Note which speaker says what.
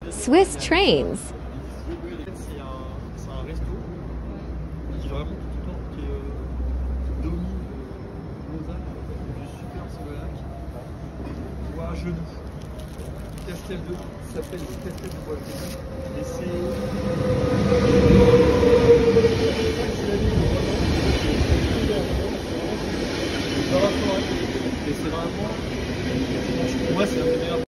Speaker 1: Swiss trains.
Speaker 2: C'est un resto qui vraiment tout le temps qui domine Lausanne, du super Slovak, ou à genoux. Castel de, ça s'appelle le Castel de Bois. Et c'est